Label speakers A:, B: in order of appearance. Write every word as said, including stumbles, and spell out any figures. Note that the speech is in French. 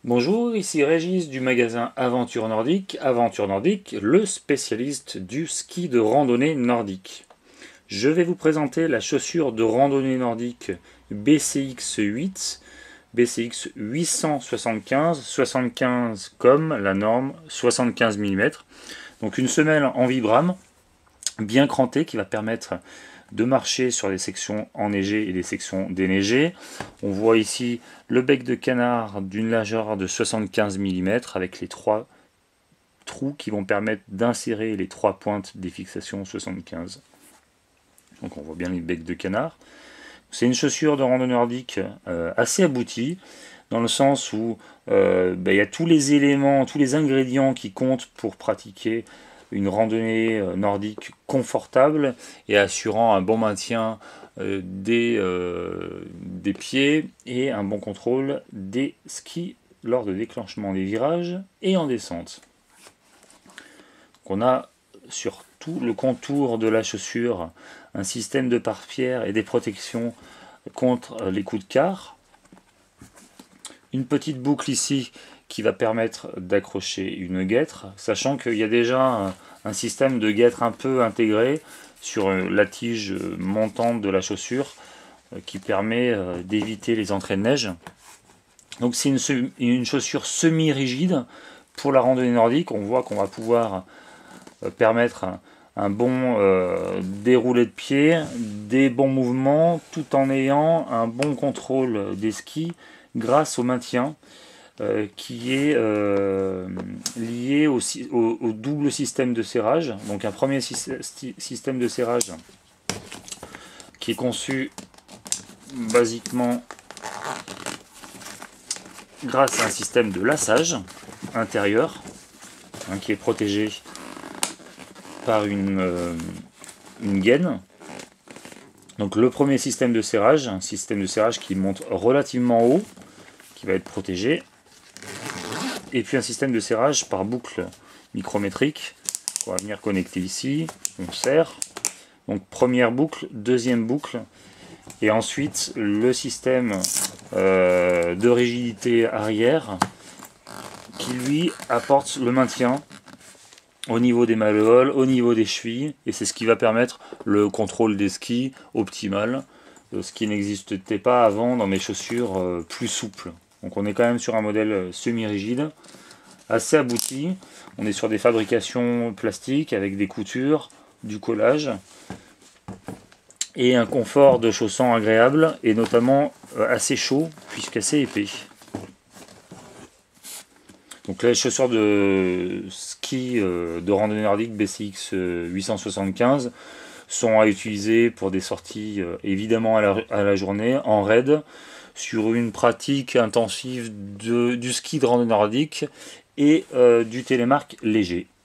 A: Bonjour, ici Régis du magasin Aventure Nordique. Aventure Nordique, le spécialiste du ski de randonnée nordique. Je vais vous présenter la chaussure de randonnée nordique B C X huit, B C X huit cent soixante-quinze, soixante-quinze comme la norme soixante-quinze millimètres. Donc une semelle en vibram, bien crantée, qui va permettre de marcher sur des sections enneigées et des sections déneigées. On voit ici le bec de canard d'une largeur de soixante-quinze millimètres avec les trois trous qui vont permettre d'insérer les trois pointes des fixations soixante-quinze. Donc on voit bien les becs de canard. C'est une chaussure de randonnée nordique euh, assez aboutie, dans le sens où euh, ben, y a tous les éléments, tous les ingrédients qui comptent pour pratiquer une randonnée nordique confortable et assurant un bon maintien euh, des, euh, des pieds et un bon contrôle des skis lors de déclenchement des virages et en descente. Donc on a sur tout le contour de la chaussure un système de pare-pierre et des protections contre les coups de quart. Une pettige boucle ici qui va permettre d'accrocher une guêtre, sachant qu'il y a déjà un, un système de guêtre un peu intégré sur la tige montante de la chaussure qui permet d'éviter les entrées de neige. Donc c'est une, une chaussure semi-rigide pour la randonnée nordique. On voit qu'on va pouvoir permettre un, un bon euh, déroulé de pied, des bons mouvements, tout en ayant un bon contrôle des skis grâce au maintien euh, qui est euh, lié au, au, au double système de serrage. Donc un premier système de serrage qui est conçu basiquement grâce à un système de laçage intérieur hein, qui est protégé par une, euh, une gaine. Donc le premier système de serrage, un système de serrage qui monte relativement haut, qui va être protégé, et puis un système de serrage par boucle micrométrique qu'on va venir connecter ici. On serre, donc première boucle, deuxième boucle, et ensuite le système euh, de rigidité arrière qui lui apporte le maintien au niveau des malléoles, au niveau des chevilles, et c'est ce qui va permettre le contrôle des skis optimal, ce qui n'existait pas avant dans mes chaussures euh, plus souples. Donc on est quand même sur un modèle semi-rigide, assez abouti. On est sur des fabrications plastiques avec des coutures, du collage, et un confort de chaussant agréable, et notamment euh, assez chaud, puisqu'assez épais. Donc les chaussures de ski euh, de randonnée nordique B C X huit cent soixante-quinze sont à utiliser pour des sorties euh, évidemment à la, à la journée, en raid, sur une pratique intensive de, du ski de randonnée nordique et euh, du télémark léger.